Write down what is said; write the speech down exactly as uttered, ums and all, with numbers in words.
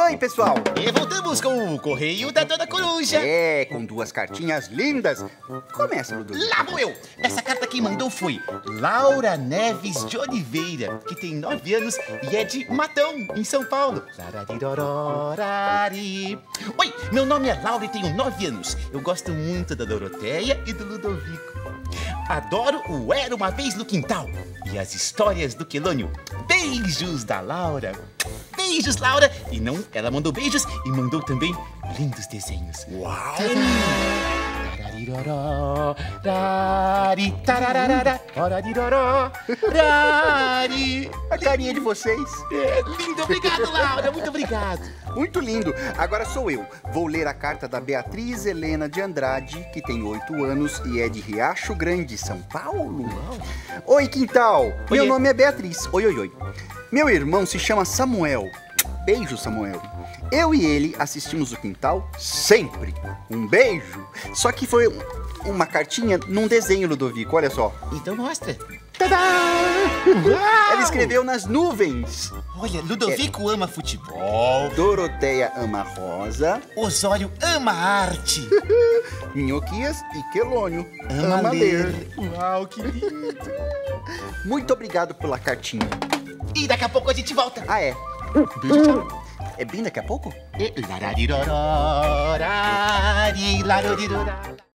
Oi, pessoal! E voltamos com o Correio da Dona Coruja. É, com duas cartinhas lindas. Começa, Ludovico. Lá vou eu. Essa carta que mandou foi Laura Neves de Oliveira, que tem nove anos e é de Matão, em São Paulo. Lararirororari. Oi, meu nome é Laura e tenho nove anos. Eu gosto muito da Doroteia e do Ludovico. Adoro o Era Uma Vez no Quintal e as histórias do Quelônio. Beijos da Laura. Beijos, Laura. E não, ela mandou beijos e mandou também lindos desenhos. Uau! Tarariroró, rari, tarararara, orariroró, rari. A carinha de vocês. É lindo, obrigado, Laura, muito obrigado. Muito lindo. Agora sou eu. Vou ler a carta da Beatriz Helena de Andrade, que tem oito anos e é de Riacho Grande, São Paulo. Uau. Oi, Quintal. Meu Oiê. nome é Beatriz. Oi, oi, oi. Meu irmão se chama Samuel. Beijo, Samuel. Eu e ele assistimos o Quintal sempre. Um beijo. Só que foi um- uma cartinha num desenho, Ludovico. Olha só. Então mostra. Tadá! Uau. Ela escreveu nas nuvens. Olha, Ludovico ama futebol, Doroteia ama rosa. Osório ama arte, Minhoquias e Quelônio ama, ler. Uau, que lindo. Muito obrigado pela cartinha. E daqui a pouco a gente volta. Ah, é? Beijo, tchau. É bem daqui a pouco? E larariroró, rari, larorirorá.